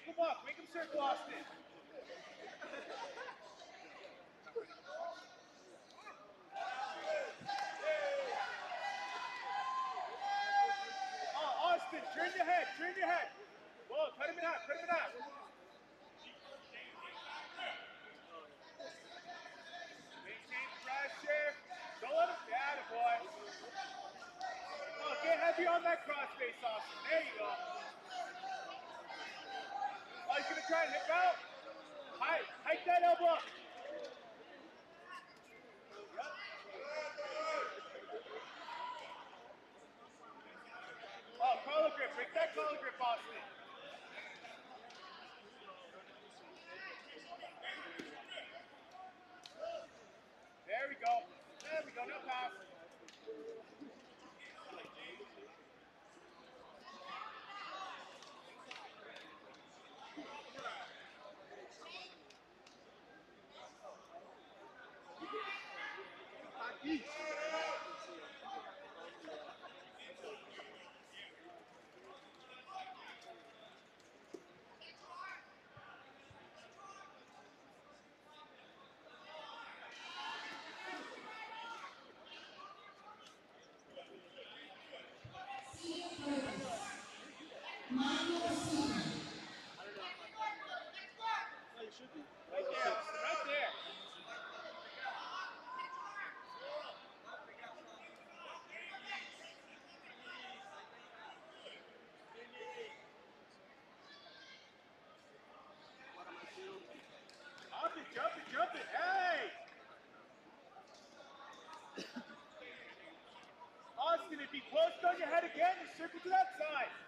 him up. Make him circle Austin. Oh, Austin, turn your head, turn your head. Whoa, cut him in half, cut him in half. Maintain pressure. Don't let him get it, boy. Oh, get heavy on that cross face, Austin. There you go. Oh, he's gonna try and hip out. Hike that elbow. Yep. Oh, collar grip. Break that collar grip, Austin. There we go. There we go. Now pass. Right there, Austin, right there. Austin, jump it, hey! Austin, if he closed on your head again, just circle to that side.